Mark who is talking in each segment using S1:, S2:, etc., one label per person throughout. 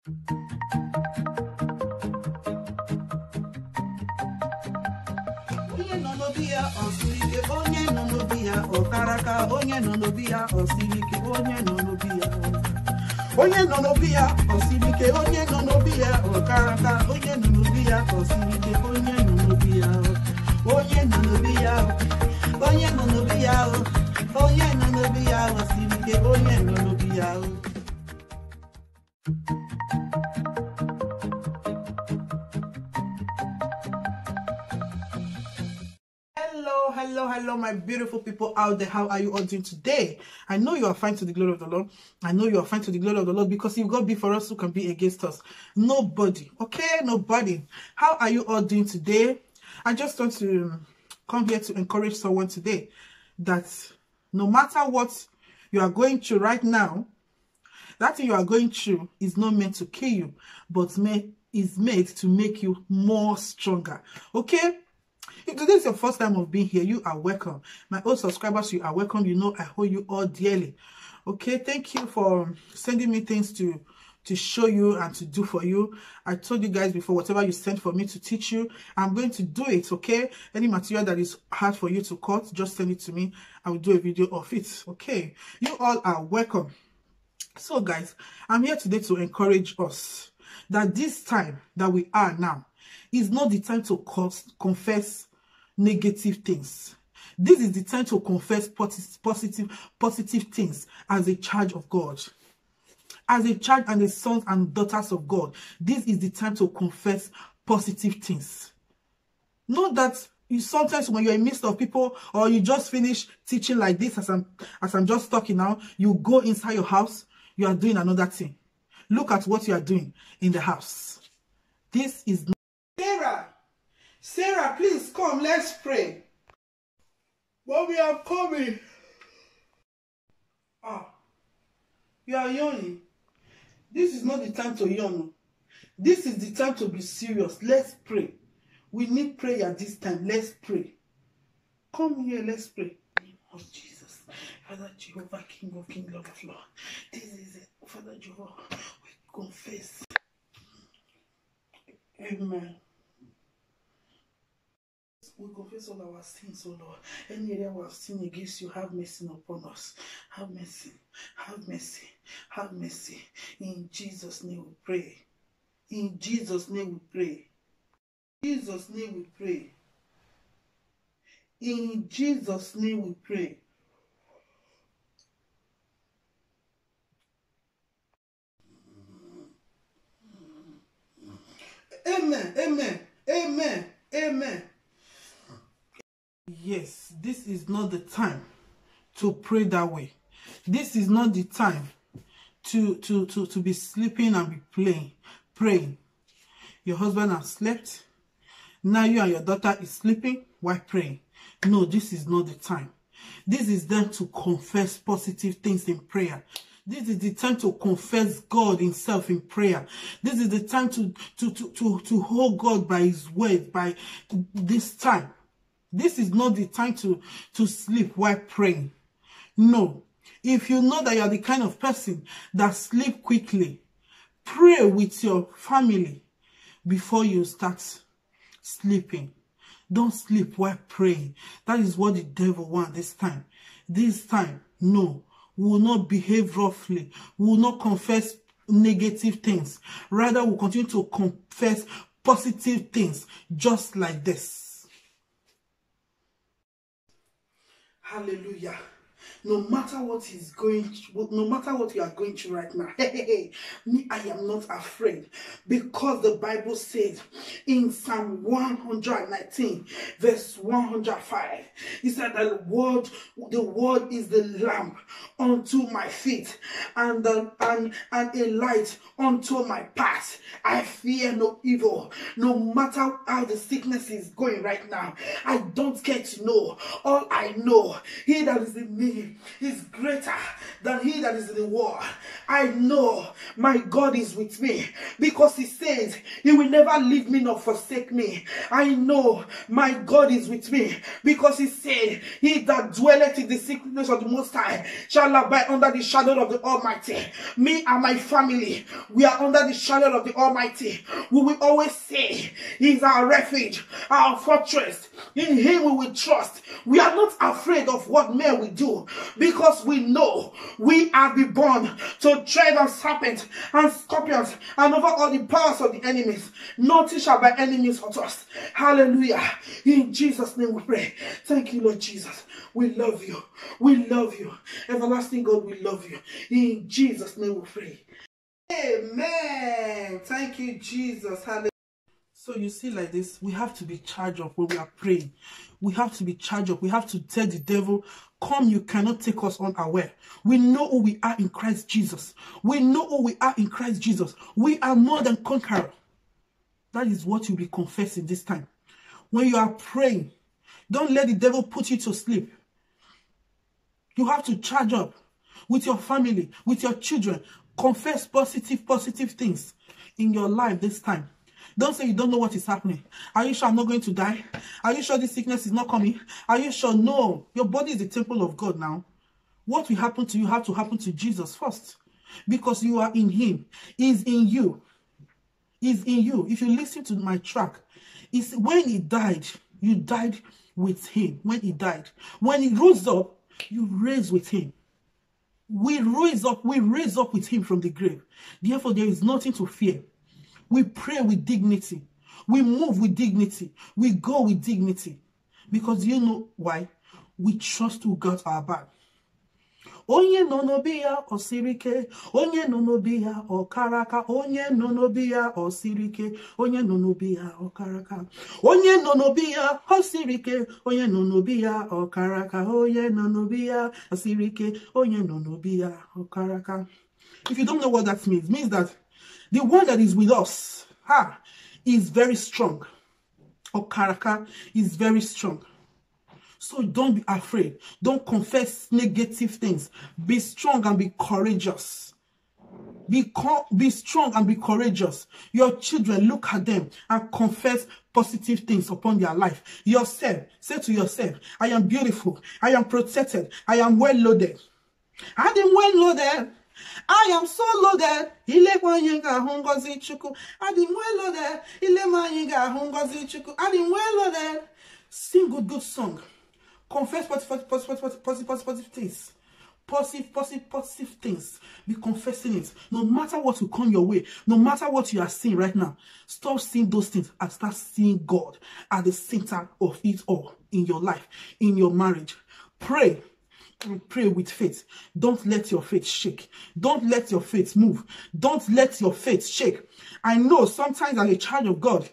S1: Onye nọ n'obi ya osiri ike, onye nọ n'obi ya ọkaraka, onye nọ n'obi ya osiri ike, onye nọ n'obi ya. Onye nọ n'obi ya osiri ike, onye nọ n'obi ya ọkaraka, onye nọ n'obi ya osiri ike, onye nọ n'obi ya. Onye nọ n'obi ya, onye nọ n'obi ya, onye nọ n'obi ya osiri ike, onye nọ n'obi ya. Hello, my beautiful people out there. How are you all doing today? I know you are fine to the glory of the Lord. I know you are fine to the glory of the Lord, because if God be for us, who can be against us? Nobody. Okay, nobody. How are you all doing today? I just want to come here to encourage someone today that no matter what you are going through right now, that thing you are going through is not meant to kill you, but is made to make you more stronger. Okay? If today is your first time of being here, you are welcome. My old subscribers, you are welcome. You know I hold you all dearly. Okay, thank you for sending me things to show you and to do for you. I told you guys before, whatever you sent for me to teach you, I'm going to do it. Okay, any material that is hard for you to cut, just send it to me. I will do a video of it. Okay, you all are welcome. So guys, I'm here today to encourage us that this time that we are now is not the time to confess negative things. This is the time to confess positive things as a child of God. As a child and the sons and daughters of God, this is the time to confess positive things. Not that you sometimes when you're in the midst of people, or you just finish teaching like this as I'm just talking now, you go inside your house, you are doing another thing. Look at what you are doing in the house. This is not Sarah, please come, let's pray. Mommy, I'm coming. You are yawning. This is not the time to yawn. This is the time to be serious. Let's pray. We need prayer this time. Let's pray. Come here, let's pray. In the name of Jesus. Father Jehovah, King of Kings, Lord of Lords. This is it. Father Jehovah, we confess. Amen. We confess all our sins, O Lord. Any area we have sinned against you, have mercy upon us. Have mercy. Have mercy. Have mercy. In Jesus' name we pray. In Jesus' name we pray. In Jesus' name we pray. In Jesus' name we pray. Amen. Amen. Amen. Amen. Yes, this is not the time to pray that way. This is not the time to be sleeping and be praying. Your husband has slept. Now you and your daughter is sleeping while praying. No, this is not the time. This is them to confess positive things in prayer. This is the time to confess God himself in prayer. This is the time to hold God by his word, by this time. This is not the time to sleep while praying. No. If you know that you are the kind of person that sleep quickly, pray with your family before you start sleeping. Don't sleep while praying. That is what the devil wants this time. This time, no. We will not behave roughly. We will not confess negative things. Rather, we'll continue to confess positive things just like this. Hallelujah. No matter what is going, no matter what you are going through right now, me, I am not afraid, because the Bible says in Psalm 119, verse 105, it said that the word is the lamp unto my feet and a light unto my path. I fear no evil. No matter how the sickness is going right now, I don't get to know. All I know, he that is in me me is greater than he that is in the world. I know my God is with me because he says he will never leave me nor forsake me. I know my God is with me because he said, he that dwelleth in the secret place of the Most High shall abide under the shadow of the Almighty. Me and my family, we are under the shadow of the Almighty. We will always say, he is our refuge, our fortress. In him we will trust. We are not afraid of what men will do because we know we are be born to tread on serpents and scorpions and over all the powers of the enemies. Nothing shall by enemies hurt us. Hallelujah. In Jesus' name we pray. Thank you, Lord Jesus. We love you. We love you. Everlasting God, we love you. In Jesus' name we pray. Amen. Thank you, Jesus. Hallelujah. So you see, like this, we have to be charged up when we are praying. We have to be charged up. We have to tell the devil, come, you cannot take us unaware. We know who we are in Christ Jesus. We know who we are in Christ Jesus. We are more than conquerors. That is what you'll be confessing this time. When you are praying, don't let the devil put you to sleep. You have to charge up with your family, with your children. Confess positive things in your life this time. Don't say you don't know what is happening. Are you sure I'm not going to die? Are you sure this sickness is not coming? Are you sure? No. Your body is the temple of God now. What will happen to you have to happen to Jesus first. Because you are in him. He's in you. He's in you. If you listen to my track, it's when he died, you died with him. When he died. When he rose up, you raised with him. We raise up with him from the grave. Therefore, there is nothing to fear. We pray with dignity. We move with dignity. We go with dignity. Because you know why? We trust who got our back. Onye nonobia o sirike, onye nonobia o karaka, onye nonobia o sirike, onye nonobia o karaka, onye nonobia o sirike, onye nonobia o karaka, onye nonobia o sirike, onye nonobia o karaka. If you don't know what that means, it means that the one that is with us is very strong. Okaraka is very strong. So don't be afraid. Don't confess negative things. Be strong and be courageous. Be strong and be courageous. Your children, look at them and confess positive things upon their life. Yourself, say to yourself, I am beautiful. I am protected. I am well loaded. I am well loaded. I am so loaded. I am well loaded. Sing good song. Confess positive things. Positive things. Be confessing it. No matter what will come your way, no matter what you are seeing right now, stop seeing those things and start seeing God at the center of it all in your life, in your marriage. Pray. And pray with faith. Don't let your faith shake. Don't let your faith move. Don't let your faith shake. I know sometimes as a child of God,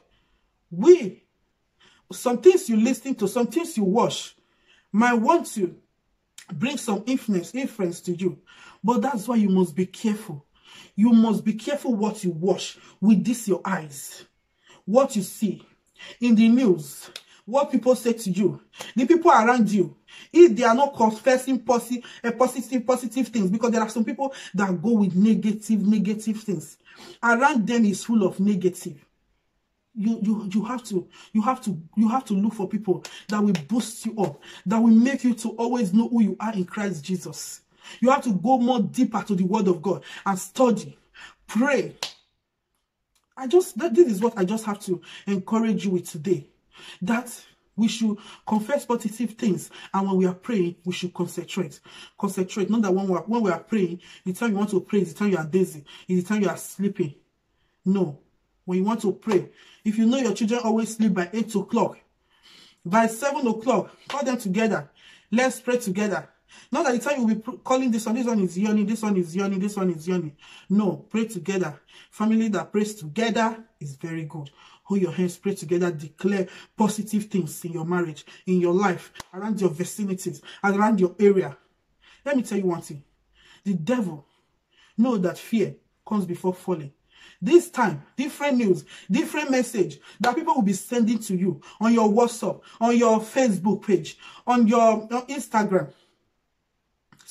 S1: some things you listen to, some things you watch, might want to bring some influence to you. But that's why you must be careful. You must be careful what you watch with this your eyes. What you see in the news, what people say to you, the people around you, if they are not confessing positive things, because there are some people that go with negative things. Around them is full of negative. You have to look for people that will boost you up, that will make you to always know who you are in Christ Jesus. You have to go more deeper to the word of God and study, pray. This is what I just have to encourage you with today. That we should confess positive things, and when we are praying, we should concentrate. Concentrate. Not that when we are praying, the time you want to pray is the time you are busy, is the time you are sleeping. No. When you want to pray, if you know your children always sleep by 8 o'clock, by 7 o'clock, call them together. Let's pray together. Not that the time you'll be calling this one is yawning, this one is yawning, this one is yawning. No, pray together. Family that prays together is very good. Hold your hands, pray together, declare positive things in your marriage, in your life, around your vicinities, around your area. Let me tell you one thing. The devil knows that fear comes before falling. This time, different news, different message that people will be sending to you on your WhatsApp, on your Facebook page, on your Instagram.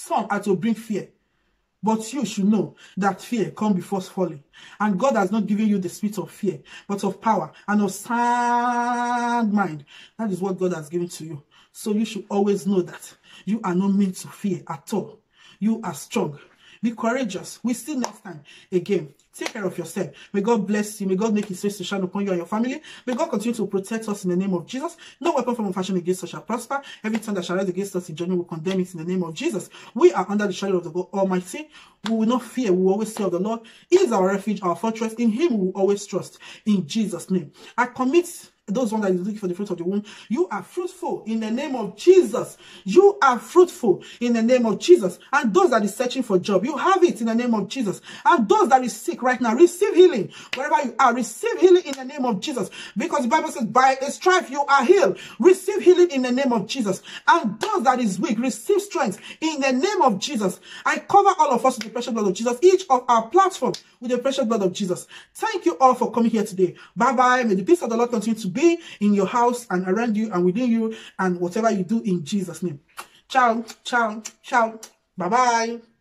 S1: Some are to bring fear. But you should know that fear comes before falling. And God has not given you the spirit of fear, but of power and of sound mind. That is what God has given to you. So you should always know that you are not meant to fear at all. You are strong. Be courageous. We see next time again. Take care of yourself. May God bless you. May God make his face to shine upon you and your family. May God continue to protect us in the name of Jesus. No weapon from fashion against us shall prosper. Every tongue that shall rise against us in judgment will condemn it in the name of Jesus. We are under the shadow of the God Almighty. We will not fear. We will always say of the Lord, he is our refuge, our fortress. In him we will always trust. In Jesus' name. I commit those ones that is looking for the fruit of the womb, you are fruitful in the name of Jesus. You are fruitful in the name of Jesus. And those that is searching for job, you have it in the name of Jesus. And those that is sick right now, receive healing. Wherever you are, receive healing in the name of Jesus. Because the Bible says, by a stripe you are healed. Receive healing in the name of Jesus. And those that is weak, receive strength in the name of Jesus. I cover all of us with the precious blood of Jesus. Each of our platforms with the precious blood of Jesus. Thank you all for coming here today. Bye-bye. May the peace of the Lord continue to be in your house and around you and within you and whatever you do in Jesus' name. Ciao, ciao, ciao. Bye-bye.